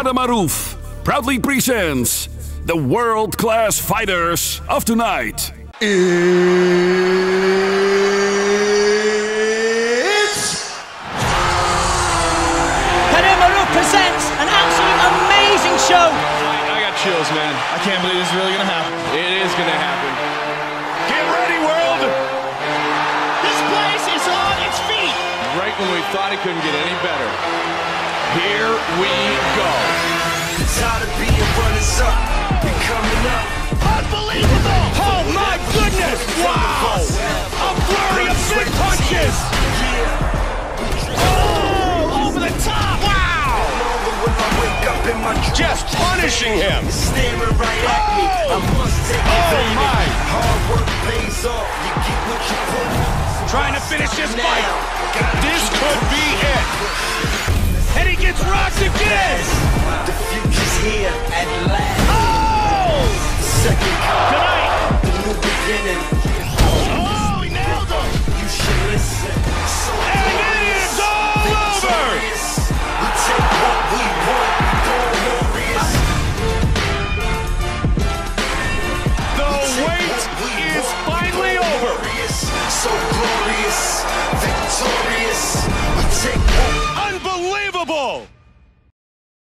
Kader Marouf proudly presents the world-class fighters of tonight. It's Kader Marouf presents an absolute amazing show. I got chills, man. I can't believe this is really gonna happen. It is gonna happen. Get ready, world! This place is on its feet! Right when we thought it couldn't get any better. Here we go. Tired of being runners up, we coming up. Unbelievable! Oh my goodness! Wow! A flurry of big punches! Oh! Over the top! Wow! Just punishing him! Staring right at me, I must take advantage. My! Hard work pays off, you get what you put in. Trying to finish this fight. This could be it. And he gets rocked again! The future's here at last. Oh! Second coming, Tonight! the new beginning. Oh, he nailed him! You should listen. So And it's all over! victorious. We take what we want, we go glorious. The wait is finally over! So glorious, victorious.